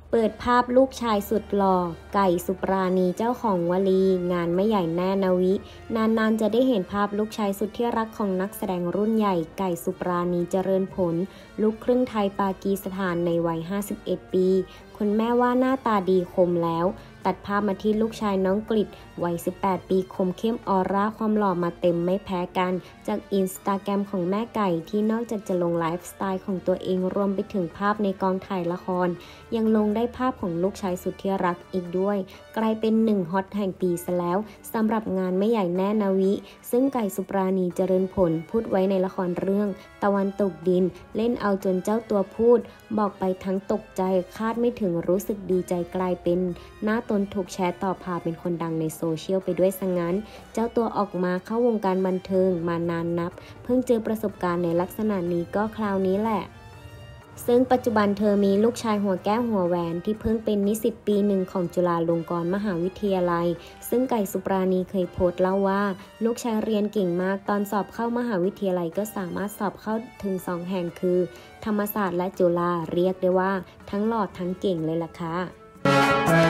เปิดภาพลูกชายสุดหล่อไก่สุปราณีเจ้าของวลีงานไม่ใหญ่แน่นาวินานๆจะได้เห็นภาพลูกชายสุดที่รักของนักแสดงรุ่นใหญ่ไก่สุปราณีเจริญผลลูกครึ่งไทยปากีสถานในวัย51ปีคุณแม่ว่าหน้าตาดีคมแล้วตัดภาพมาที่ลูกชายน้องกฤษวัย18ปีคมเข้มออร่าความหล่อมาเต็มไม่แพ้กันจากอินสตาแกรมของแม่ไก่ที่นอกจากจะลงไลฟ์สไตล์ของตัวเองรวมไปถึงภาพในกองถ่ายละครยังลงได้ภาพของลูกชายสุดที่รักอีกด้วยกลายเป็น1ฮอตแห่งปีซะแล้วสำหรับงานไม่ใหญ่แน่นาวิซึ่งไก่สุปราณีเจริญผลพูดไว้ในละครเรื่องตะวันตกดินเล่นเอาจนเจ้าตัวพูดบอกไปทั้งตกใจคาดไม่ถึงรู้สึกดีใจกลายเป็นหน้าตนถูกแชร์ต่อพาเป็นคนดังในโซเชียลไปด้วยซะงั้นเจ้าตัวออกมาเข้าวงการบันเทิงมานานนับเพิ่งเจอประสบการณ์ในลักษณะนี้ก็คราวนี้แหละซึ่งปัจจุบันเธอมีลูกชายหัวแก้วหัวแหวนที่เพิ่งเป็นนิสิตปีหนึ่งของจุฬาลงกรณ์มหาวิทยาลัยซึ่งไก่สุปราณีเคยโพสต์เล่าว่าลูกชายเรียนเก่งมากตอนสอบเข้ามหาวิทยาลัยก็สามารถสอบเข้าถึง2แห่งคือธรรมศาสตร์และจุฬาเรียกได้ว่าทั้งหล่อทั้งเก่งเลยล่ะค่ะ